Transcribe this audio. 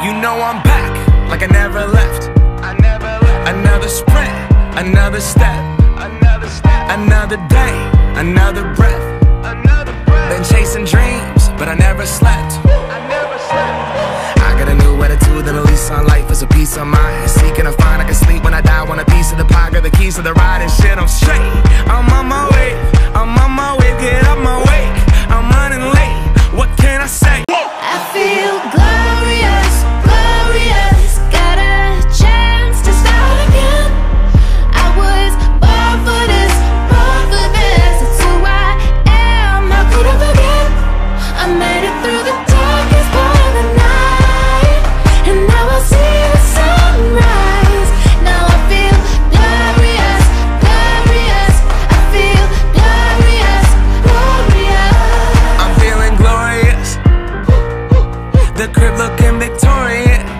You know I'm back, like I never left. Another sprint, another step, another day, another breath. Been chasing dreams, but I never slept. I got a new attitude and a lease on life is a peace of mind. Seeking to find I can sleep when I die. Want a piece of the pie, got the keys to the ride and shit. I'm straight. I'm on my way. Get up my way. I'm running late. What can I say? I feel glorious, glorious. Got a chance to start again. I was born for this, born for this. It's who I am. How could I forget? I made it through the darkest part of the night, and now I see the sunrise. Now I feel glorious, glorious. I feel glorious, glorious. I'm feeling glorious. The crib looking victorious.